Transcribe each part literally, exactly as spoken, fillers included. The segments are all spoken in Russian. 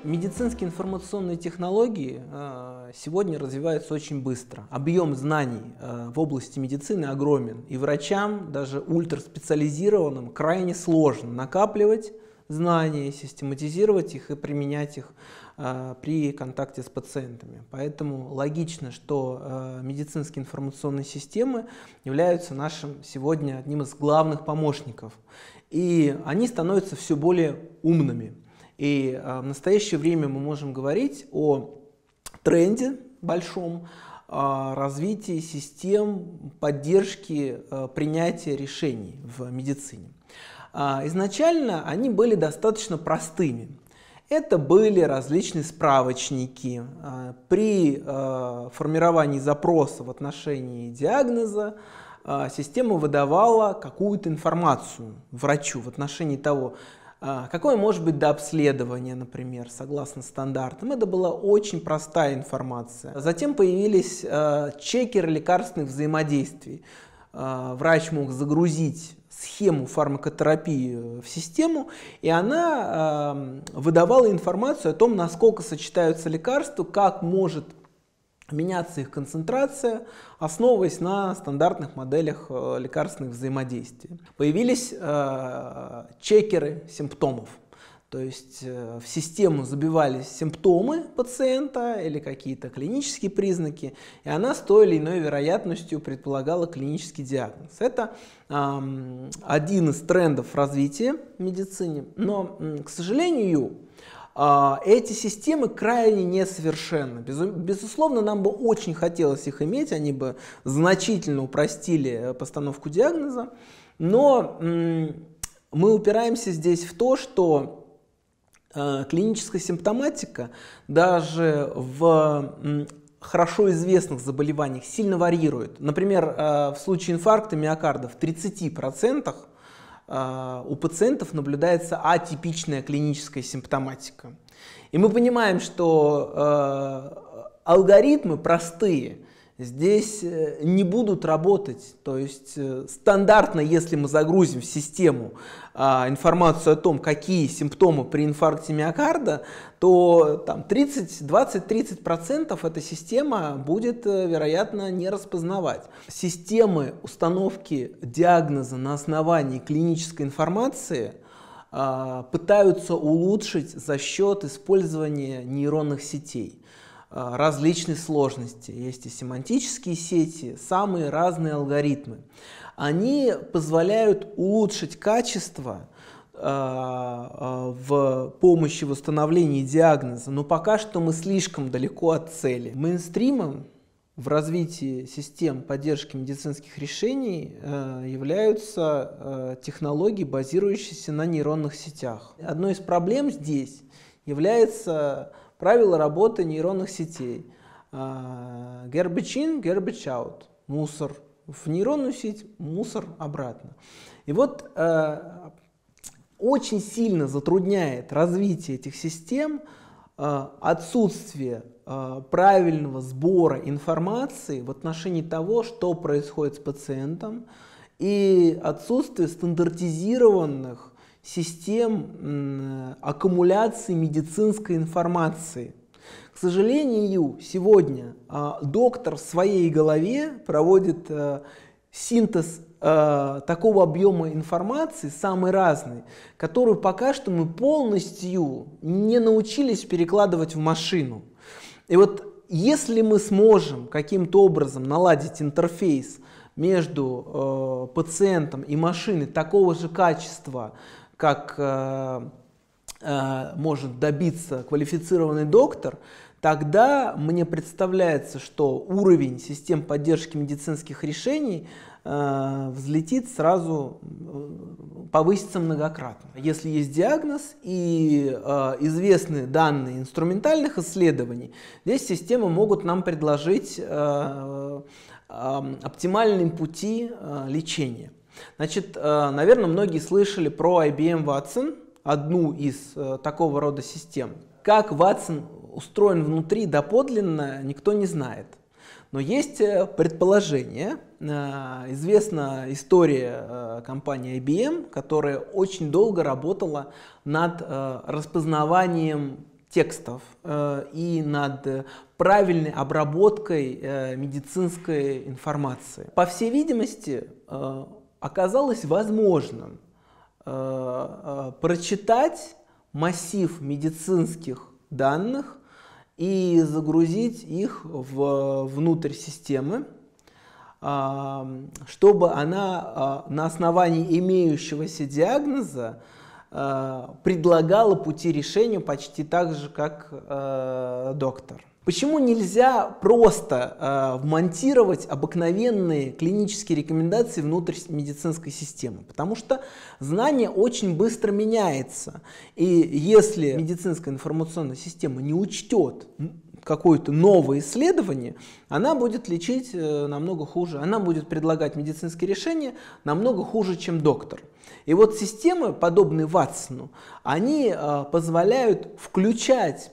Медицинские информационные технологии сегодня развиваются очень быстро. Объем знаний в области медицины огромен, и врачам, даже ультраспециализированным, крайне сложно накапливать знания, систематизировать их и применять их при контакте с пациентами. Поэтому логично, что медицинские информационные системы являются нашим сегодня одним из главных помощников. И они становятся все более умными. И в настоящее время мы можем говорить о тренде большом, о развитии систем поддержки принятия решений в медицине. Изначально они были достаточно простыми. Это были различные справочники. При формировании запроса в отношении диагноза система выдавала какую-то информацию врачу в отношении того, какое может быть дообследование, например, согласно стандартам. Это была очень простая информация. Затем появились чекеры лекарственных взаимодействий. Врач мог загрузить схему фармакотерапии в систему, и она выдавала информацию о том, насколько сочетаются лекарства, как может меняться их концентрация, основываясь на стандартных моделях э, лекарственных взаимодействий. Появились э, чекеры симптомов, то есть э, в систему забивались симптомы пациента или какие-то клинические признаки, и она с той или иной вероятностью предполагала клинический диагноз. Это э, один из трендов развития в медицине, но, э, к сожалению, эти системы крайне несовершенны. Безусловно, нам бы очень хотелось их иметь, они бы значительно упростили постановку диагноза, но мы упираемся здесь в то, что клиническая симптоматика даже в хорошо известных заболеваниях сильно варьирует. Например, в случае инфаркта миокарда в тридцати процентах у пациентов наблюдается атипичная клиническая симптоматика. И мы понимаем, что э, алгоритмы простые здесь не будут работать. То есть э, стандартно, если мы загрузим в систему э, информацию о том, какие симптомы при инфаркте миокарда, то там двадцать-тридцать процентов эта система будет, э, вероятно, не распознавать. Системы установки диагноза на основании клинической информации э, пытаются улучшить за счет использования нейронных сетей различной сложности. Есть и семантические сети, самые разные алгоритмы. Они позволяют улучшить качество э, э, в помощи в установлении диагноза, но пока что мы слишком далеко от цели. Мейнстримом в развитии систем поддержки медицинских решений э, являются э, технологии, базирующиеся на нейронных сетях. Одной из проблем здесь является правило работы нейронных сетей. Garbage in, garbage out. Мусор в нейронную сеть, мусор обратно. И вот э, очень сильно затрудняет развитие этих систем э, отсутствие э, правильного сбора информации в отношении того, что происходит с пациентом, и отсутствие стандартизированных систем аккумуляции медицинской информации. К сожалению, сегодня а, доктор в своей голове проводит а, синтез а, такого объема информации, самый разный, которую пока что мы полностью не научились перекладывать в машину. И вот если мы сможем каким-то образом наладить интерфейс между э, пациентом и машиной такого же качества, как э, э, может добиться квалифицированный доктор, тогда мне представляется, что уровень систем поддержки медицинских решений э, взлетит сразу, э, повысится многократно. Если есть диагноз и э, известны данные инструментальных исследований, здесь системы могут нам предложить э, э, оптимальные пути э, лечения. Значит, наверное, многие слышали про ай би эм Watson, одну из такого рода систем. Как Watson устроен внутри доподлинно, никто не знает. Но есть предположение. Известна история компании ай би эм, которая очень долго работала над распознаванием текстов и над правильной обработкой медицинской информации. По всей видимости, оказалось возможным прочитать массив медицинских данных и загрузить их в, внутрь системы, чтобы она на основании имеющегося диагноза предлагала пути решения почти так же, как доктор. Почему нельзя просто э, вмонтировать обыкновенные клинические рекомендации внутрь медицинской системы? Потому что знание очень быстро меняется. И если медицинская информационная система не учтет какое-то новое исследование, она будет лечить э, намного хуже. Она будет предлагать медицинские решения намного хуже, чем доктор. И вот системы, подобные Ватсону, они э, позволяют включать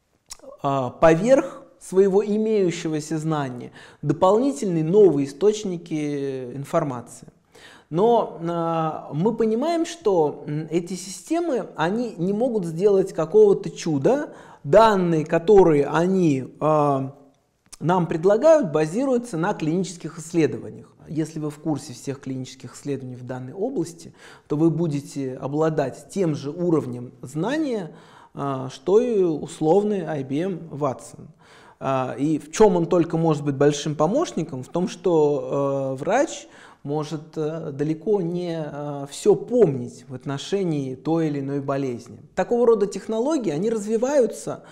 поверх своего имеющегося знания дополнительные новые источники информации. Но э, мы понимаем, что эти системы, они не могут сделать какого-то чуда. Данные, которые они э, нам предлагают, базируются на клинических исследованиях. Если вы в курсе всех клинических исследований в данной области, то вы будете обладать тем же уровнем знания, что и условный ай би эм Watson. И в чем он только может быть большим помощником? В том, что врач может далеко не все помнить в отношении той или иной болезни. Такого рода технологии, они развиваются.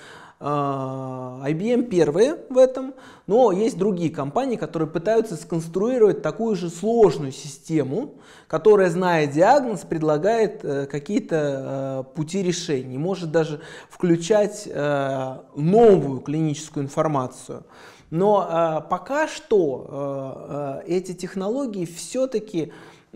ай би эм первые в этом, но есть другие компании, которые пытаются сконструировать такую же сложную систему, которая, зная диагноз, предлагает э, какие-то э, пути решений, может даже включать э, новую клиническую информацию. Но э, пока что э, э, эти технологии все-таки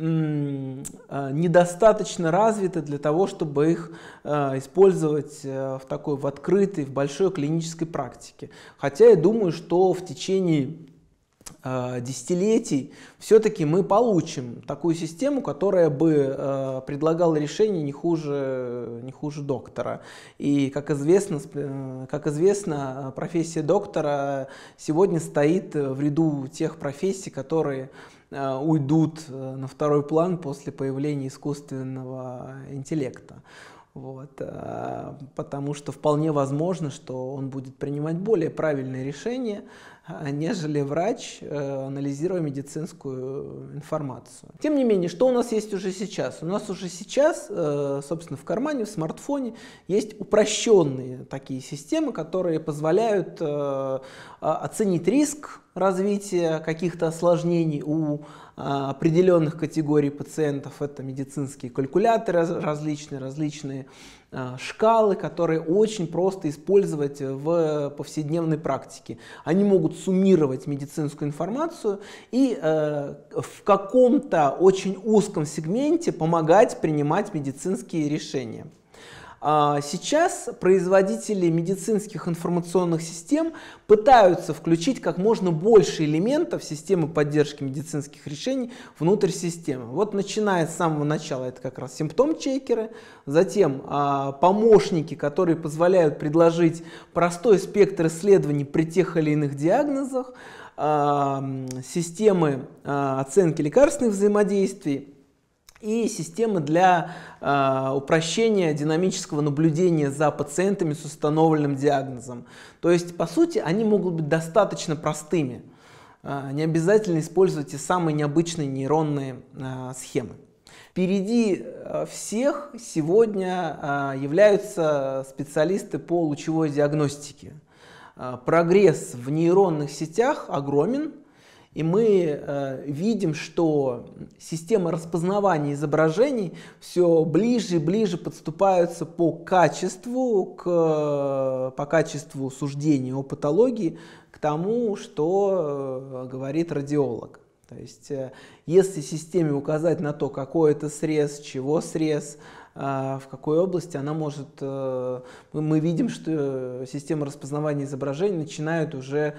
недостаточно развиты для того, чтобы их э, использовать э, в такой в открытой, в большой клинической практике. Хотя я думаю, что в течение э, десятилетий все-таки мы получим такую систему, которая бы э, предлагала решение не хуже, не хуже доктора. И, как известно, э, как известно, профессия доктора сегодня стоит в ряду тех профессий, которые уйдут на второй план после появления искусственного интеллекта. Вот, потому что вполне возможно, что он будет принимать более правильные решения, нежели врач, анализируя медицинскую информацию. Тем не менее, что у нас есть уже сейчас? У нас уже сейчас, собственно, в кармане, в смартфоне есть упрощенные такие системы, которые позволяют оценить риск развития каких-то осложнений у определенных категорий пациентов. Это медицинские калькуляторы различные, различные шкалы, которые очень просто использовать в повседневной практике. Они могут суммировать медицинскую информацию и э, в каком-то очень узком сегменте помогать принимать медицинские решения. Сейчас производители медицинских информационных систем пытаются включить как можно больше элементов системы поддержки медицинских решений внутрь системы. Вот начиная с самого начала, это как раз симптом-чекеры, затем а, помощники, которые позволяют предложить простой спектр исследований при тех или иных диагнозах, а, системы а, оценки лекарственных взаимодействий, и системы для э, упрощения динамического наблюдения за пациентами с установленным диагнозом. То есть, по сути, они могут быть достаточно простыми. Э, не обязательно использовать те самые необычные нейронные э, схемы. Впереди э, всех сегодня э, являются специалисты по лучевой диагностике. Э, прогресс в нейронных сетях огромен. И мы э, видим, что системы распознавания изображений все ближе и ближе подступаются по качеству, к, по качеству суждения о патологии к тому, что э, говорит радиолог. То есть, э, если системе указать на то, какой это срез, чего срез, в какой области, она может, мы видим, что системы распознавания изображений начинают уже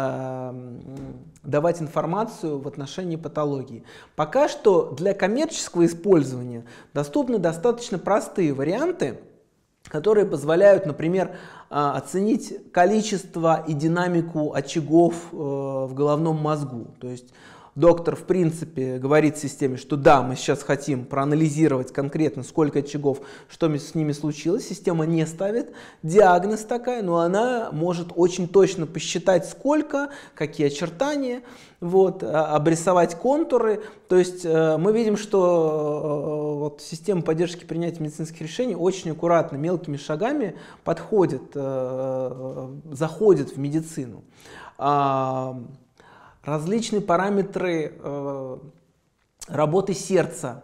давать информацию в отношении патологии. Пока что для коммерческого использования доступны достаточно простые варианты, которые позволяют, например, оценить количество и динамику очагов в головном мозгу. То есть доктор, в принципе, говорит системе, что да, мы сейчас хотим проанализировать конкретно, сколько очагов, что с ними случилось. Система не ставит диагноз такая, но она может очень точно посчитать, сколько, какие очертания, вот, обрисовать контуры. То есть мы видим, что вот, система поддержки принятия медицинских решений очень аккуратно, мелкими шагами подходит, заходит в медицину. Различные параметры э, работы сердца.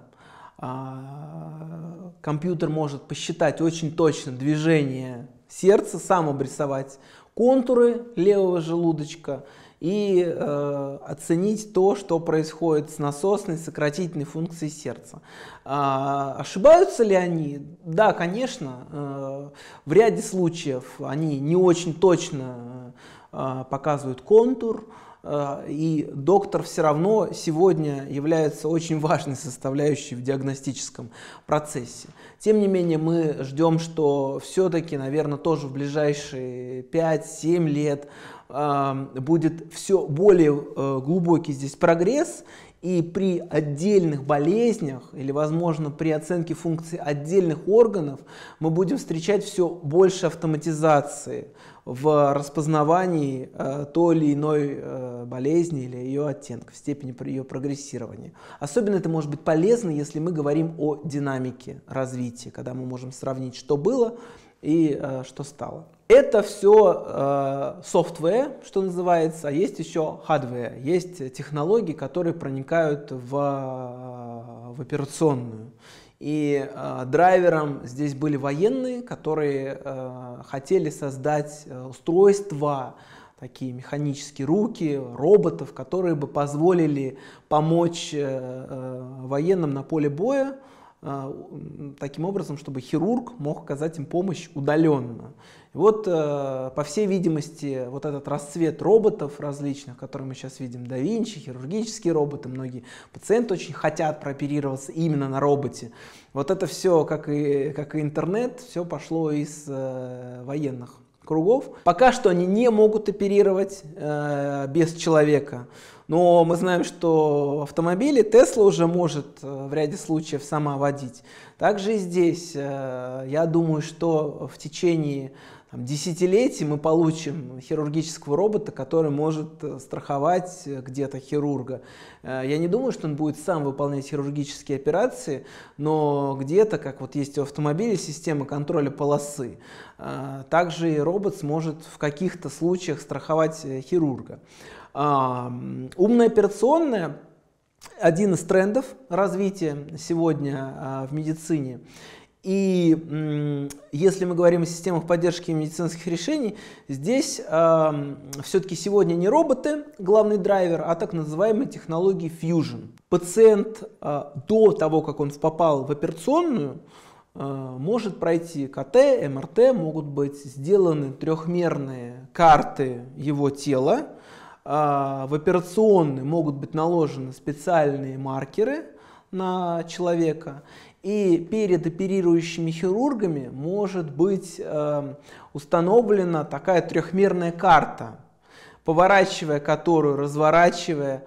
А, компьютер может посчитать очень точно движение сердца, сам обрисовать контуры левого желудочка и э, оценить то, что происходит с насосной, сократительной функцией сердца. А, ошибаются ли они? Да, конечно. Э, в ряде случаев они не очень точно э, показывают контур. И доктор все равно сегодня является очень важной составляющей в диагностическом процессе. Тем не менее, мы ждем, что все-таки, наверное, тоже в ближайшие пять-семь лет будет все более глубокий здесь прогресс. И при отдельных болезнях или, возможно, при оценке функций отдельных органов мы будем встречать все больше автоматизации в распознавании э, той или иной э, болезни или ее оттенка, в степени ее прогрессирования. Особенно это может быть полезно, если мы говорим о динамике развития, когда мы можем сравнить, что было и э, что стало. Это все э, software, что называется, а есть еще hardware, есть технологии, которые проникают в, в операционную. И э, драйвером здесь были военные, которые э, хотели создать устройства, такие механические руки, роботов, которые бы позволили помочь э, э, военным на поле боя, таким образом, чтобы хирург мог оказать им помощь удаленно. И вот, по всей видимости, вот этот расцвет роботов различных, которые мы сейчас видим, да Винчи, хирургические роботы, многие пациенты очень хотят прооперироваться именно на роботе. Вот это все, как и, как и интернет, все пошло из э, военных кругов. Пока что они не могут оперировать э, без человека. Но мы знаем, что в автомобиле Tesla уже может в ряде случаев сама водить. Также и здесь, я думаю, что в течение там, десятилетий мы получим хирургического робота, который может страховать где-то хирурга. Я не думаю, что он будет сам выполнять хирургические операции, но где-то, как вот есть у автомобиля система контроля полосы, также и робот сможет в каких-то случаях страховать хирурга. Uh, умная операционная – один из трендов развития сегодня uh, в медицине. И um, если мы говорим о системах поддержки медицинских решений, здесь uh, все-таки сегодня не роботы главный драйвер, а так называемые технологии Fusion. Пациент uh, до того, как он попал в операционную, uh, может пройти КТ, МРТ, могут быть сделаны трехмерные карты его тела. В операционной могут быть наложены специальные маркеры на человека, и перед оперирующими хирургами может быть э, установлена такая трехмерная карта, поворачивая которую, разворачивая,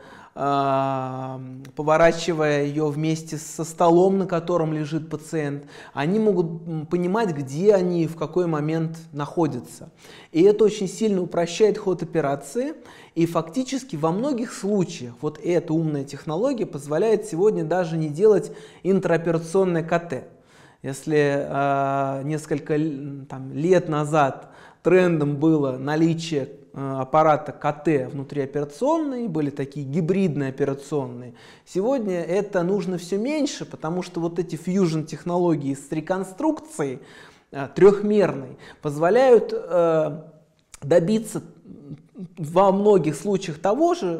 э, поворачивая ее вместе со столом, на котором лежит пациент, они могут понимать, где они в какой момент находятся. И это очень сильно упрощает ход операции. И фактически во многих случаях вот эта умная технология позволяет сегодня даже не делать интраоперационное КТ. Если э, несколько там, лет назад трендом было наличие э, аппарата КТ внутриоперационной, были такие гибридные операционные, сегодня это нужно все меньше, потому что вот эти фьюжн технологии с реконструкцией э, трехмерной позволяют э, добиться во многих случаях того же,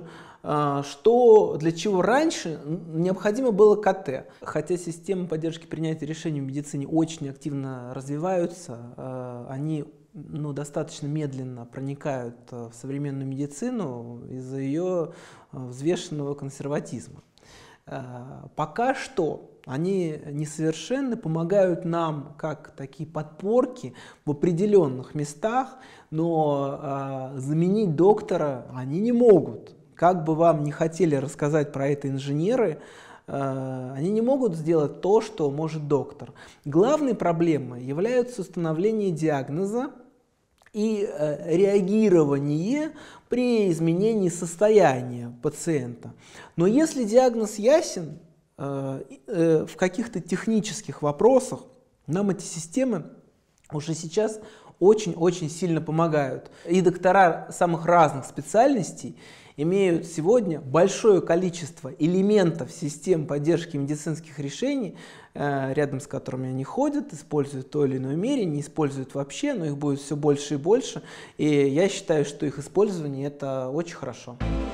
что для чего раньше необходимо было КТ. Хотя системы поддержки принятия решений в медицине очень активно развиваются, они ну, достаточно медленно проникают в современную медицину из-за ее взвешенного консерватизма. Пока что они несовершенны, помогают нам как такие подпорки в определенных местах, но заменить доктора они не могут. Как бы вам не хотели рассказать про это инженеры, они не могут сделать то, что может доктор. Главной проблемой является установление диагноза и реагирование при изменении состояния пациента. Но если диагноз ясен, в каких-то технических вопросах нам эти системы уже сейчас очень-очень сильно помогают. И доктора самых разных специальностей имеют сегодня большое количество элементов систем поддержки медицинских решений, рядом с которыми они ходят, используют в той или иной мере, не используют вообще, но их будет все больше и больше. И я считаю, что их использование — это очень хорошо.